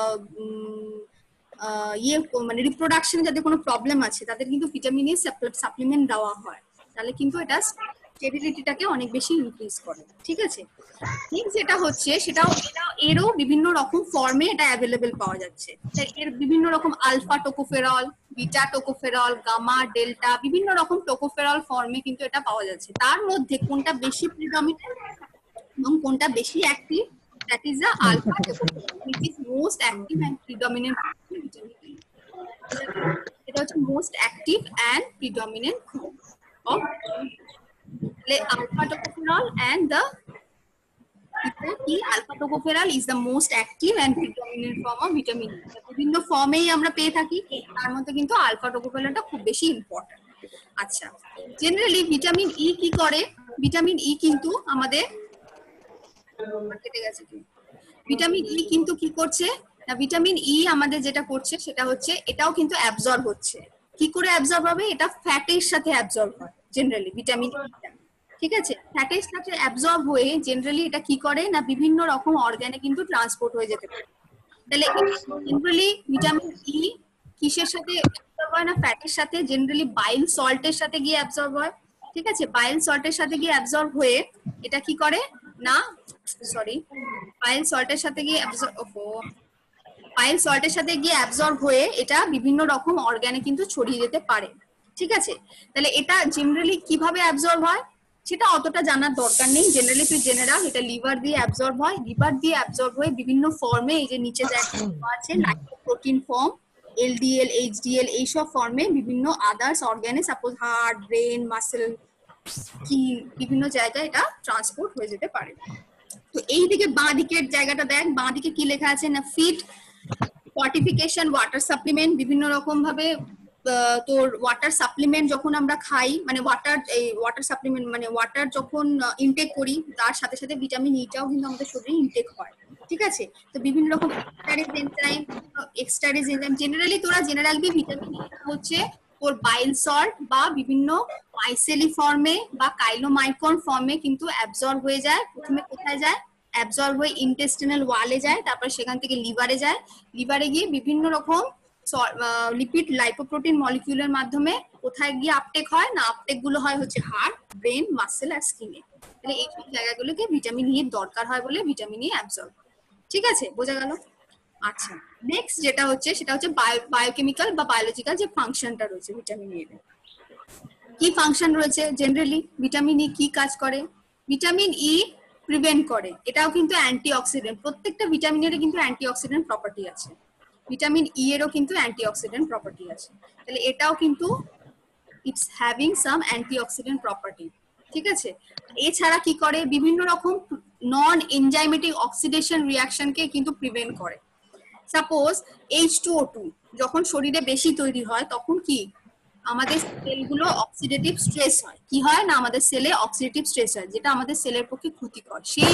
ইয়ে মানে রিপ্রোডাকশনে যাদের কোনো প্রবলেম আছে তাদের কিন্তু ভিটামিন ই সাপ্লিমেন্ট দেওয়া হয়, তাহলে কিন্তু এটা স্টেরিলিটিটাকে অনেক বেশি ইনক্রিজ করে। ঠিক আছে, ঠিক যেটা হচ্ছে সেটাও এরও বিভিন্ন রকম ফর্মে এটা অ্যাভেলেবেল পাওয়া যাচ্ছে। এর বিভিন্ন রকম alpha tocopherol, beta tocopherol, gamma, delta, বিভিন্ন রকম টোকোফেরল ফর্মে কিন্তু এটা পাওয়া যাচ্ছে। তার মধ্যে কোনটা বেশি প্রিডমিনেন্ট এবং কোনটা বেশি active, that is the alpha tocopherol which is most active and predominant vitamin E। এটা হচ্ছে most active and predominant form of alpha tocopherol and the alpha tocopherol is the most active and predominant form of vitamin E। বিভিন্ন ফর্মেই আমরা পেয়ে থাকি, তার মধ্যে কিন্তু alpha টোকোফেরলটা খুব বেশি ইম্পর্টেন্ট। আচ্ছা, জেনারেলি ভিটামিন ই কি করে, ভিটামিন ই কিন্তু আমাদের কেটে গেছে কি, ভিটামিন ই কিন্তু কি করছে না, ভিটামিন ই আমাদের যেটা করছে সেটা হচ্ছে এটাও কিন্তু অ্যাবজর্ব হচ্ছে। কি করে অ্যাবজর্ব হবে, এটা ফ্যাটের সাথে অ্যাবজর্ব হয় জেনারেলি ভিটামিন ইটা। ঠিক আছে, ফ্যাটের সাথে অ্যাবজর্ব হয়ে জেনারেলি এটা কি করে না বিভিন্ন রকম অর্গানে কিন্তু ট্রান্সপোর্ট হয়ে যেতে পারে। তাহলে জেনারেলি ভিটামিন ই কিসের সাথে অ্যাবজর্ব হয় না, ফ্যাটের সাথে, জেনারেলি বাইল সল্টের সাথে গিয়ে অ্যাবজর্ব হয়। ঠিক আছে, বাইল সল্টের সাথে গিয়ে অ্যাবজর্ব হয়ে এটা কি করে না, সরি, বাইল সল্টের সাথে গিয়ে বাইল সল্টের সাথে গিয়ে অ্যাবজর্ব হয়ে এটা বিভিন্ন রকম অর্গানে কিন্তু ছড়িয়ে যেতে পারে। ঠিক আছে, তাহলে এটা জেনারেলি কিভাবে অ্যাবজর্ব হয় সেটা অতটা জানার দরকার নেই, জেনারেলি তুই জেনে রাখ এটা লিভার দিয়ে অ্যাবজর্ব হয়। লিভার দিয়ে অ্যাবজর্ব হয়ে বিভিন্ন ফর্মে, এই যে নিচে যা আছে লাইপোপ্রোটিন ফর্ম, এলডিএল, এইচডিএল, এইসব ফর্মে বিভিন্ন আদার্স অর্গানে, সাপোজ হার্ট, ব্রেন, মাসেল, কি বিভিন্ন জায়গায় এটা ট্রান্সপোর্ট হয়ে যেতে পারে। তো এই দিকে বাঁ দিকের জায়গাটা দেখ, বাঁ দিকে কি লেখা আছে না, ফিড, ফর্টিফিকেশন, ওয়াটার সাপ্লিমেন্ট, বিভিন্ন রকম ভাবে তোর ওয়াটার সাপ্লিমেন্ট যখন আমরা খাই, মানে ওয়াটার সাপ্লিমেন্ট মানে ওয়াটার যখন ইনটেক করি তার সাথে সাথে ভিটামিন ইটাও কিন্তু আমাদের শরীরে ইনটেক হয়। ঠিক আছে, তো বিভিন্ন রকম এক্সট্রারেজ এনজাইম জেনারেলি তোরা জেনে রাখবি ভিটামিন ই হচ্ছে তোর বাইল সল্ট বা বিভিন্ন মাইসেলি ফর্মে বা কাইলোমাইকন ফর্মে কিন্তু অ্যাবজর্ব হয়ে যায়। প্রথমে কোথায় যায়, অ্যাবজর্ব হয়ে ইন্টেস্টিনাল ওয়ালে যায়, তারপর সেখান থেকে লিভারে যায়, লিভারে গিয়ে বিভিন্ন রকম লিপিড লাইপোপ্রোটিন মলিকিউলের মাধ্যমে কোথায় গিয়ে আপটেক হয় না, আপটেক গুলো হয় হচ্ছে হার্ট, ব্রেন, মাসেল আর স্কিনে। তাহলে এই জায়গাগুলোকে ভিটামিন ই এর দরকার হয় বলে ভিটামিন ই অ্যাবজর্ব। ঠিক আছে, বোঝা গেল? আচ্ছা, নেক্সট যেটা হচ্ছে সেটা হচ্ছে বায়োকেমিক্যাল বা বায়োলজিক্যাল যে ফাংশনটা রয়েছে ভিটামিন ই এর। কি ফাংশন রয়েছে জেনারেলি, ভিটামিন ই কি কাজ করে, ভিটামিন ই প্রিভেন্ট করে, এটাও কিন্তু অ্যান্টিঅক্সিডেন্ট, প্রত্যেকটা ভিটামিনেরই কিন্তু অ্যান্টিঅক্সিডেন্ট প্রপার্টি আছে, ভিটামিন ই এরও কিন্তু অ্যান্টিঅক্সিডেন্ট প্রপার্টি আছে, তাহলে এটাও কিন্তু it's having some antioxidant property. ঠিক আছে, এছাড়া কি করে, বিভিন্ন রকম নন এনজাইমেটিক অক্সিডেশন রিঅ্যাকশনকে কিন্তু প্রিভেন্ট করে। সাপোজ H2O2 যখন শরীরে বেশি তৈরি হয় তখন কি আমাদের সেলগুলো অক্সিডেটিভ স্ট্রেস হয়, কি হয় না আমাদের সেলে অক্সিডেটিভ স্ট্রেস হয়, যেটা আমাদের সেলের পক্ষে ক্ষতিকর, সেই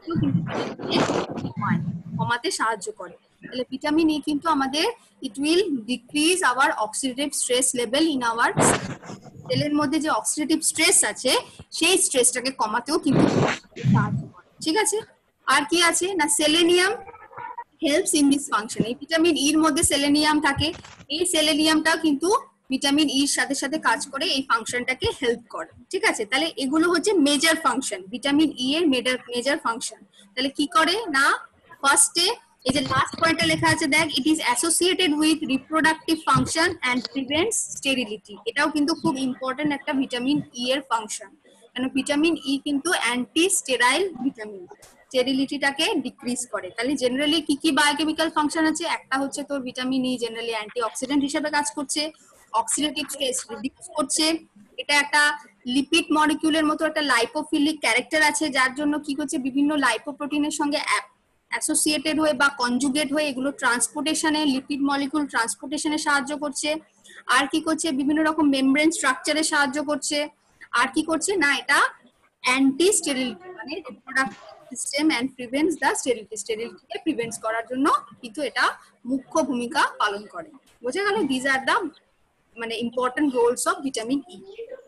কমাতে সাহায্য করে। তাহলে ভিটামিন ই কিন্তু আমাদের it will decrease our oxidative stress level in our সেলের মধ্যে যে অক্সিডেটিভ স্ট্রেস আছে সেই স্ট্রেসটাকে কমাতেও কিন্তু সাহায্য করে। ঠিক আছে, আর কি আছে না, selenium helps in this function, এই ভিটামিন ইর মধ্যে সেলেনিয়াম থাকে, এই সেলেনিয়ামটাও কিন্তু ভিটামিন ইর সাথে সাথে কাজ করে এই ফাংশনটাকে হেল্প করে। ঠিক আছে, তাহলে এগুলো হচ্ছে মেজর ফাংশন, ভিটামিন ই এর মেজর ফাংশন। তাহলে কি করে না, ফার্স্টে এই যে লাস্ট পয়েন্টে লেখা আছে দেখ, it is associated with reproductive function and prevents sterility, এটাও কিন্তু খুব ইম্পর্টেন্ট একটা ভিটামিন ই এর ফাংশন, কারণ ভিটামিন ই কিন্তু অ্যান্টি স্টেরাইল ভিটামিন। স্টেরিলিটিটাকে ডিক্রিজ করে। তাহলে জেনারেলি কি কি বায়োকেমিক্যাল ফাংশন আছে? একটা হচ্ছে তোর ভিটামিন ই জেনারেলি অ্যান্টিঅক্সিডেন্ট হিসেবে কাজ করছে, অক্সিডেটিভ স্ট্রেস রিডিউস করছে। এটা একটা লিপিড মলিকিউলের মতো একটা লাইপোফিলিক ক্যারেক্টার আছে, যার জন্য কি করছে বিভিন্ন লাইপোপ্রোটিনের সঙ্গে অ্যাসোসিয়েটেড হয়ে বা কনজুগেট হয়ে এগুলো ট্রান্সপোর্টেশনে, লিপিড মলিকিউল ট্রান্সপোর্টেশনে সাহায্য করছে। আর কি করছে? বিভিন্ন রকম মেমব্রেন স্ট্রাকচারে সাহায্য করছে। আর কি করছে না, এটা অ্যান্টি স্টেরিলিটি মানে reproductive system and prevents the sterility, স্টেরিলিটিকে প্রিভেন্টস করার জন্য কিন্তু এটা মুখ্য ভূমিকা পালন করে। বোঝা গেল? দিজ আর দ্য মানে important roles of vitamin E.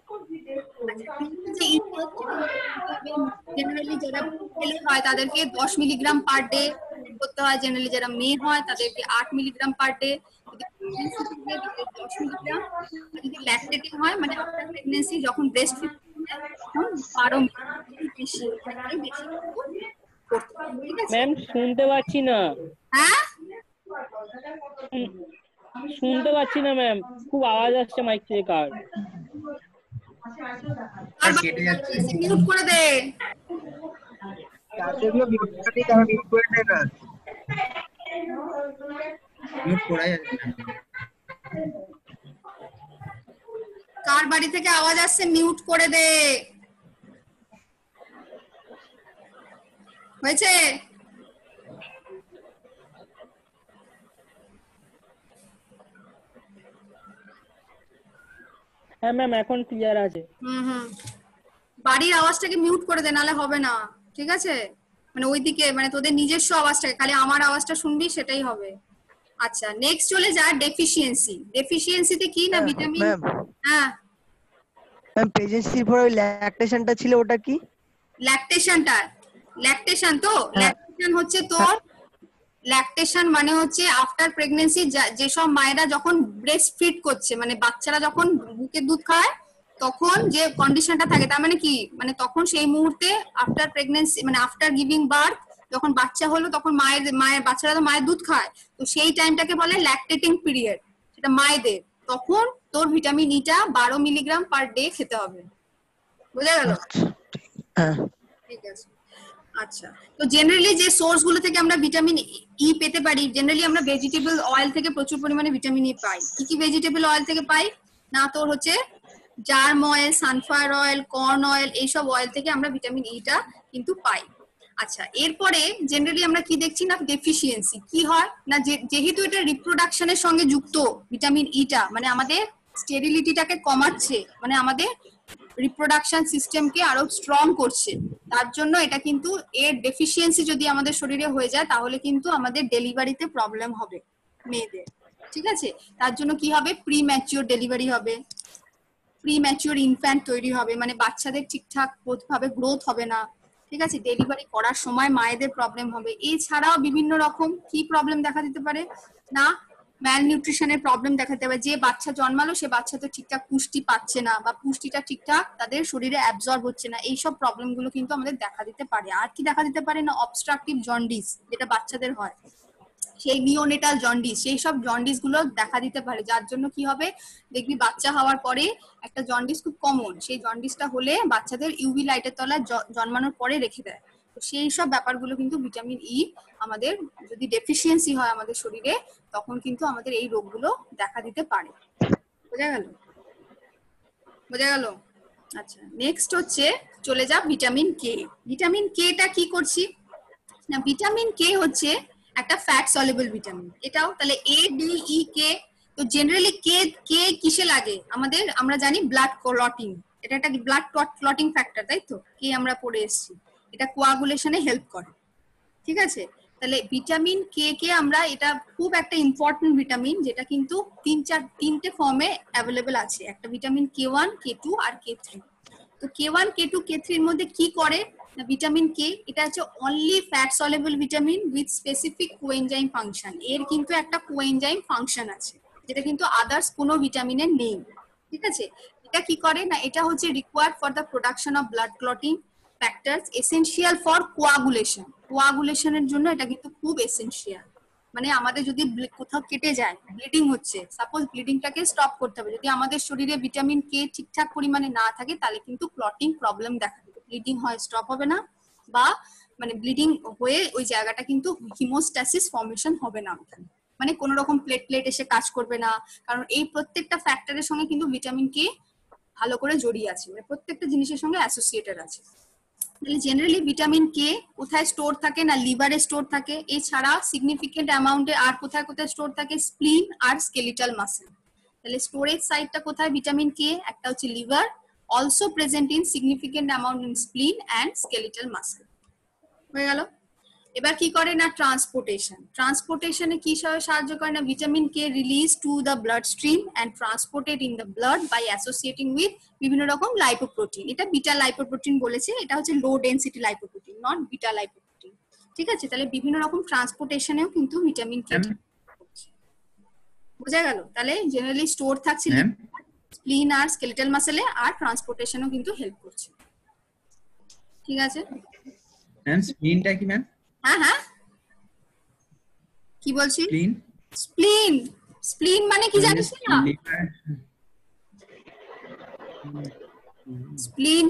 Generally যারা ছেলে হয় তাদেরকে 10 মিলিগ্রাম পার ডে করতে হয়, জেনারেলি যারা মেয়ে হয় তাদেরকে 8 মিলিগ্রাম পার ডে, যদি 10 মিলিগ্রাম, যদি ল্যাকটেটিং হয় মানে আফটার প্রেগন্যান্সি যখন ব্রেস্ট ফিড তখন 12 মিলিগ্রাম বেশি করতে হয়। ঠিক আছে ম্যাম শুনতে পাচ্ছি না, হ্যাঁ, শুনতে পাচ্ছি না ম্যাম, খুব আওয়াজ আসছে মাইক থেকে কার। আর মিউট করে দে। চার্জগুলো মিউট করে কারণ মিউট করে দেয় না, মিউট করা যাচ্ছে না। কার বাড়ি থেকে আওয়াজ আসছে মিউট করে দে। হয়েছে? হ্যাঁ ম্যাম এখন ক্লিয়ার আছে। হুম, বাড়ির আওয়াজটাকে মিউট করে দে, নালে হবে না। ঠিক আছে? মানে ওইদিকে মানে তোদের নিজস্ব আওয়াজটাকে, খালি আমার আওয়াজটা শুনবি সেটাই হবে। আচ্ছা, নেক্সট চলে যা ডেফিসিয়েন্সি। ডেফিসিয়েন্সিতে কি না ভিটামিন, হ্যাঁ ম্যাম প্রেগন্যান্সির পরে ওই ল্যাকটেশনটা ছিল ওটা কি? ল্যাকটেশন তো ল্যাকটেশন হচ্ছে তোর, ল্যাকটেশন মানে হচ্ছে আফটার প্রেগন্যান্সি যেসব মায়েরা যখন ব্রেস্ট ফিড করছে মানে বাচ্চারা যখন বুকের দুধ খায় তখন যে কন্ডিশনটা থাকে, তার মানে কি, মানে তখন সেই মুহূর্তে আফটার প্রেগন্যান্সি মানে আফটার গিভিং বার্থ যখন বাচ্চা হলো তখন মায়ের বাচ্চারা তো মায়ের দুধ খায়, তো সেই টাইমটাকে বলে ল্যাকটেটিং পিরিয়ড, সেটা মায়েদের। তখন তোর ভিটামিন ইটা 12 মিলিগ্রাম পার ডে খেতে হবে। বোঝা গেল? হ্যাঁ ঠিক আছে। আচ্ছা, তো জেনারেলি যে সোর্স গুলো থেকে আমরা ভিটামিন ই পেতে পারি, জেনারেলি আমরা ভেজিটেবল অয়েল থেকে প্রচুর পরিমাণে ভিটামিন ই পাই। কি কি ভেজিটেবল অয়েল থেকে পাই না, তোর হচ্ছে germ oil, sunflower oil, corn oil, এইসব অয়েল থেকে আমরা ভিটামিন ইটা কিন্তু পাই। আচ্ছা, এরপরে জেনারেলি আমরা কি দেখছি না, ডেফিসিয়েন্সি কি হয় না, যেহেতু এটা রিপ্রোডাকশনের সঙ্গে যুক্ত ভিটামিন ইটা মানে আমাদের স্টেরিলিটিটাকে কমাচ্ছে, মানে আমাদের রিপ্রোডাকশন সিস্টেমকে আরো স্ট্রং করছে, তার জন্য এটা কিন্তু এর ডেফিসিয়েন্সি যদি আমাদের শরীরে হয়ে যায় তাহলে কিন্তু আমাদের ডেলিভারিতে প্রবলেম হবে মেয়েদের। ঠিক আছে? তার জন্য কি হবে, প্রি ম্যাচিওর ডেলিভারি হবে, প্রি ম্যাচিওর ইনফ্যান্ট তৈরি হবে, মানে বাচ্চাদের ঠিকঠাক ভাবে গ্রোথ হবে না। ঠিক আছে? ডেলিভারি করার সময় মায়েদের প্রবলেম হবে। এছাড়াও বিভিন্ন রকম কি প্রবলেম দেখা দিতে পারে না, ম্যাল নিউট্রিশনের প্রবলেম দেখা দিতে পারে। যে বাচ্চা জন্মালো সে বাচ্চা তো ঠিকঠাক পুষ্টি পাচ্ছে না বা পুষ্টিটা ঠিকঠাক তাদের শরীরে অ্যাবজর্ব হচ্ছে না, এইসব প্রবলেম গুলো কিন্তু আমাদের দেখা দিতে পারে। আর কি দেখা দিতে পারে না, অবস্ট্রাকটিভ জন্ডিস যেটা বাচ্চাদের হয়, সেই নিওনেটাল জন্ডিস, সেই সব জন্ডিস গুলো দেখা দিতে পারে, যার জন্য কি হবে দেখবি বাচ্চা হওয়ার পরে একটা জন্ডিস খুব কমন, সেই জন্ডিসটা হলে বাচ্চাদের ইউভি লাইটের তলায় জন্মানোর পরে রেখে দেয়। তো সেই সব ব্যাপারগুলো কিন্তু ভিটামিন ই আমাদের যদি ডেফিসিয়েন্সি হয় আমাদের শরীরে তখন কিন্তু আমাদের এই রোগগুলো দেখা দিতে পারে। বোঝা গেল? বোঝা গেল? আচ্ছা, নেক্সট হচ্ছে চলে যা ভিটামিন কে। ভিটামিন কেটা কি করছি না, ভিটামিন কে হচ্ছে একটা ফ্যাট সলিউবল ভিটামিন। এটাও তাহলে এ ডি ই কে, তো জেনারেলি কে কে কিসে লাগে আমাদের, আমরা জানি ব্লাড ক্লটিং, এটা একটা ব্লাড ক্লটিং ফ্যাক্টর, তাই তো? কে আমরা পড়ে এসেছি, এটা কোয়াগুলেশনে হেল্প করে। ঠিক আছে? তাহলে ভিটামিন কে কে আমরা, এটা খুব একটা ইম্পর্টেন্ট ভিটামিন যেটা কিন্তু তিনটে ফর্মে অ্যাভেলেবেল আছে, একটা ভিটামিন K1, K2 আর K3। তো K1, K2, K3 এর মধ্যে কি করে না, ভিটামিন কে এটা হচ্ছে only fat soluble vitamin with specific coenzyme function. এর কিন্তু একটা কোএনজাইম ফাংশন আছে যেটা কিন্তু আদার্স কোনো ভিটামিনের নেই। ঠিক আছে? এটা কি করে না, এটা হচ্ছে required for the production of blood clotting factors, essential for coagulation. কোয়াগুলেশনের জন্য এটা কিন্তু খুব এসেনশিয়াল। মানে আমাদের যদি কোথাও কেটে যায়, ব্লিডিং হচ্ছে, সাপোজ ব্লিডিংটাকে স্টপ করতে হবে, যদি আমাদের শরীরে ভিটামিন কে ঠিকঠাক পরিমাণে না থাকে তাহলে কিন্তু ক্লটিং প্রবলেম দেখা দেবে, ব্লিডিং হয় স্টপ হবে না, বা মানে ব্লিডিং হয়ে ওই জায়গাটা কিন্তু হিমোস্ট্যাসিস ফর্মেশন হবে না ওখানে, মানে কোনো রকম প্লেটলেট এসে কাজ করবে না, কারণ এই প্রত্যেকটা ফ্যাক্টরের সঙ্গে কিন্তু ভিটামিন কে ভালো করে জড়িয়ে আছে, মানে প্রত্যেকটা জিনিসের সঙ্গে অ্যাসোসিয়েটেড আছে। তাহলে জেনারেলি ভিটামিন কে কোথায় স্টোর থাকে না লিভারে স্টোর থাকে, এছাড়া সিগনিফিকেন্ট অ্যামাউন্টে আর কোথায় কোথায় স্টোর থাকে স্প্লিন আর স্কেলিটাল মাসেল। তাহলে স্টোরেজ সাইটটা কোথায় ভিটামিন কে, একটা হচ্ছে liver, also present in significant amount in spleen and skeletal muscle. হয়ে গেল। এবার কি করে না ট্রান্সপোর্টেশনে কি সাহায্য করে না vitamin K release to the blood stream and transported in the blood by associating with বিভিন্ন রকম লাইপোপ্রোটিন। এটা বিটা লাইপোপ্রোটিন বলেছে, এটা হচ্ছে low density lipoprotein, not beta lipoprotein. ঠিক আছে, তাহলে বিভিন্ন রকম ট্রান্সপোর্টেশনেও কিন্তু ভিটামিন কে বোঝা গেল। তাহলে জেনারেলি স্টোর থাকছে স্প্লিন আর স্কেলিটাল মাসেলে, আর ট্রান্সপোর্টেশনও কিন্তু হেল্প করছে। ঠিক আছে ম্যাম, স্প্লিনটা কি ম্যাম? হ্যাঁ কি বলছি? স্প্লিন স্প্লিন মানে কি জানিস না? স্প্লিন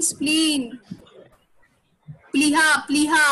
প্লিহা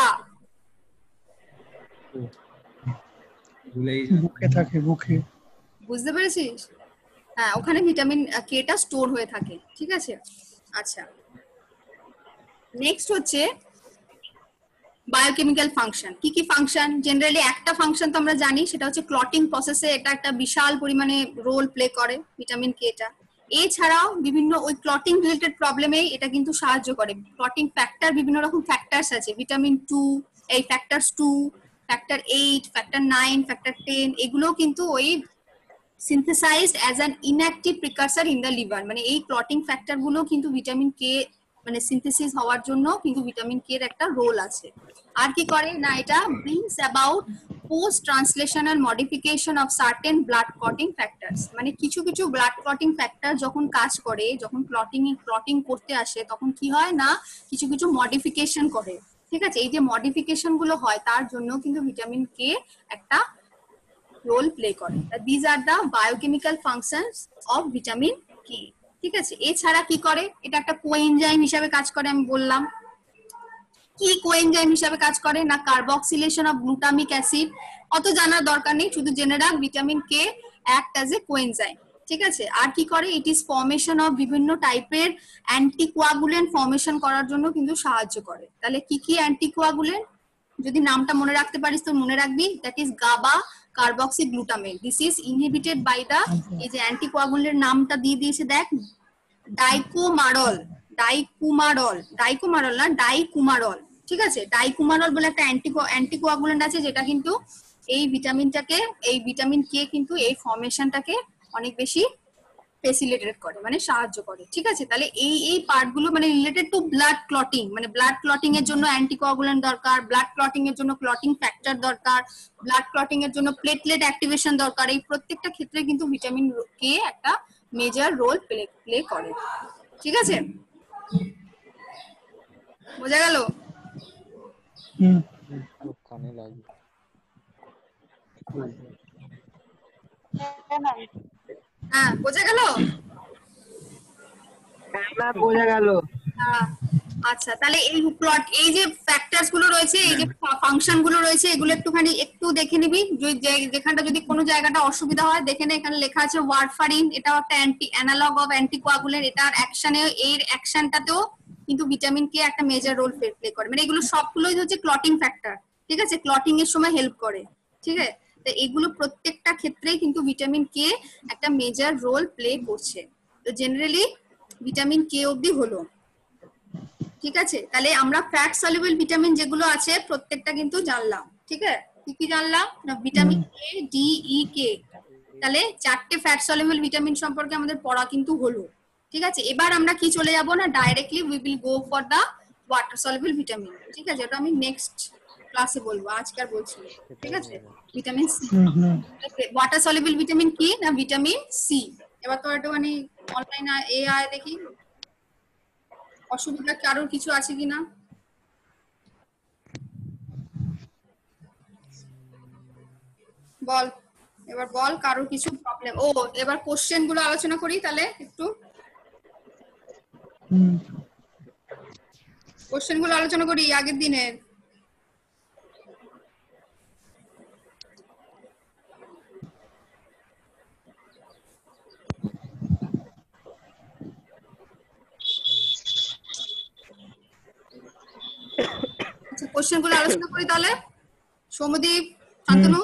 বুকে থাকে, বুকে। বুঝতে পেরেছিস? হ্যাঁ, ওখানে ভিটামিন কেটা স্টোর হয়ে থাকে। ঠিক আছে, আচ্ছা নেক্সট হচ্ছে বায়োকেমিক্যাল ফাংশন। কি কি ফাংশন? জেনারেলি একটা ফাংশন তো আমরা জানি, সেটা হচ্ছে ক্লটিং প্রসেসে এটা একটা বিশাল পরিমাণে রোল প্লে করে ভিটামিন কেটা। এছাড়াও বিভিন্ন ওই ক্লটিং রিলেটেড প্রবলেমে এটা কিন্তু সাহায্য করে। ক্লটিং ফ্যাক্টর বিভিন্ন রকম ফ্যাক্টরস আছে, ভিটামিন 2, এই ফ্যাক্টরস 2, ফ্যাক্টর 8, ফ্যাক্টর 9, ফ্যাক্টর 10, এগুলো কিন্তু ওই synthesized as an inactive precursor in the liver, মানে এই ক্লটিং ফ্যাক্টর গুলো কিন্তু ভিটামিন কে মানে সিনথেসিস হওয়ার জন্য কিন্তু ভিটামিন কে এর একটা রোল আছে। আর কি করে না এটা brings about post translational modification of certain blood clotting factors, মানে কিছু কিছু ব্লাড ক্লটিং ফ্যাক্টর যখন কাজ করে, যখন ক্লটিং করতে আসে, তখন কি হয় না কিছু কিছু মডিফিকেশন করে। ঠিক আছে, এই যে মডিফিকেশন গুলো হয় তার জন্য কিন্তু ভিটামিন কে একটা রোল প্লে করে। This are the biochemical functions of vitamin K. ঠিক আছে, এছাড়া কি করে, এটা একটা কোএনজাইম হিসাবে কাজ করে, আমি বললাম। কি কোএনজাইম হিসাবে কাজ করে না কার্বক্সিলেশন অফ গ্লুটামিক অ্যাসিড, অত জানার দরকার নেই, শুধু জেনে রাখ vitamin K act as a coenzyme. ঠিক আছে, আর কি করে, ইট ইজ ফর্মেশন অফ বিভিন্ন টাইপের অ্যান্টিকোয়াগুলেন্ট ফর্মেশন করার জন্য কিন্তু সাহায্য করে। তাহলে কি কি অ্যান্টিকোয়াগুলেন্ট, যদি নামটা মনে রাখতে পারিস তো মনে রাখবি, that is gamma carboxy glutamate. This is inhibited by the, এই যে অ্যান্টিকোয়াগুলেন্টের নামটা দিয়ে দিয়েছে দেখ, ডাইকুমারল না ডাইকুমারল। ঠিক আছে, ডাইকুমারল বলে একটা অ্যান্টিকোয়াগুলেন্ট আছে, যেটা কিন্তু এই ভিটামিন কে কিন্তু এই ফর্মেশনটাকে অনেক বেশি ফেসিলিটেট করে, মানে সাহায্য করে। ঠিক আছে, তাহলে এই পার্টগুলো মানে রিলেটেড টু ব্লাড ক্লটিং, মানে ব্লাড ক্লটিং এর জন্য অ্যান্টিকোয়াগুলেন্ট দরকার, ব্লাড ক্লটিং এর জন্য ক্লটিং ফ্যাক্টর দরকার, ব্লাড ক্লটিং এর জন্য প্লেটলেট অ্যাক্টিভেশন দরকার। এই প্রত্যেকটা ক্ষেত্রে কিন্তু ভিটামিন কে একটা মেজর রোল প্লে করে। ঠিক আছে, বোঝা গেল? হ্যাঁ, বোঝা গেল? বোঝা গেল। আচ্ছা, তাহলে এই যে ফ্যাক্টরস গুলো রয়েছে, এই যে ফাংশন গুলো রয়েছে, এগুলো একটু দেখে নিবি। যেখানটা যদি কোনো জায়গাটা অসুবিধা হয় দেখে নে, এখানে লেখা আছে ওয়ারফারিন, এটাও একটা অ্যানালগ অফ অ্যান্টিকোয়াগুলেন্ট। এটার অ্যাকশনে, এর অ্যাকশনটাতেও কিন্তু ভিটামিন কে একটা মেজর রোল প্লে করে, মানে এগুলো সবগুলোই হচ্ছে ক্লটিং ফ্যাক্টর। ঠিক আছে, ক্লটিং এর সময় হেল্প করে। ঠিক আছে, তো এগুলো প্রত্যেকটা ক্ষেত্রেই কিন্তু ভিটামিন কে একটা মেজর রোল প্লে করছে। তো জেনারেলি ভিটামিন কে অবধি হলো। ঠিক আছে, তাহলে আমরা ফ্যাট সলিউবল ভিটামিন যেগুলো আছে প্রত্যেকটা কিন্তু জানলাম। ঠিক আছে, কি কি জানলাম না ভিটামিন এ, ডি, ই, কে, তাহলে 4টে ফ্যাট সলিউবল ভিটামিন সম্পর্কে আমাদের পড়া কিন্তু হলো। ঠিক আছে, এবার আমরা কি চলে যাব না directly we will go for the water soluble vitamin. ঠিক আছে, এটা আমি নেক্সট ক্লাসে বলবো, আজকে আর বলছি না। ঠিক আছে, vitamin C. Water soluble vitamin কি না ভিটামিন সি। এবার তো একটুখানি অনলাইন আয় দেখি অসুবিধা কারোর কিছু আছে কিনা। বল, এবার বল কারোর কিছু প্রবলেম। এবার কোশ্চেন গুলো আলোচনা করি তাহলে একটু। কোশ্চেন গুলো আলোচনা করি আগের দিনের। কোশ্চেন গুলো আলোচনা করি তাহলে। সৌমদীপ, শান্তনু,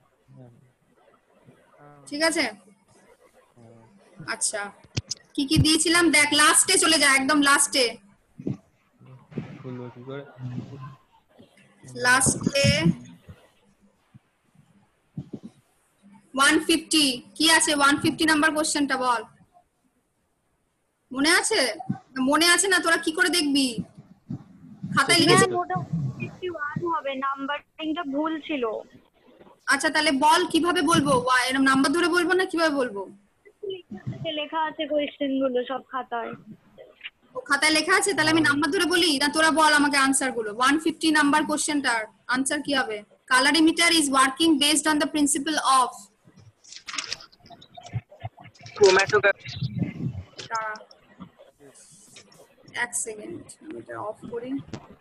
ঠিক আছে? আচ্ছা, কি কি দিয়েছিলাম দেখ, লাস্টে চলে যা, একদম লাস্টে। লাস্টে 150 কি আছে? 150 নাম্বার কোশ্চেনটা বল। মনে আছে? মনে আছে না? তোরা কি করে দেখবি? খাতায় লিখেছিস? ম্যাম ওটা 51 হবে, নাম্বারিংটা ভুল ছিল। আচ্ছা তাহলে বল, কিভাবে বলবো? এরকম নাম্বার ধরে বলবো না কিভাবে বলবো? লেখা আছে কোয়েশ্চেন গুলো সব খাতায়। ও খাতায় লেখা আছে, তাহলে আমি নাম্বার ধরে বলি না? তোরা বল আমাকে আনসার গুলো। 150 নাম্বার কোশ্চেনটার আনসার কি হবে? Calorimeter is working based on the principle of ক্রোম্যাটোগ্রাফি। এক সেকেন্ড, আমি এটা অফ করি।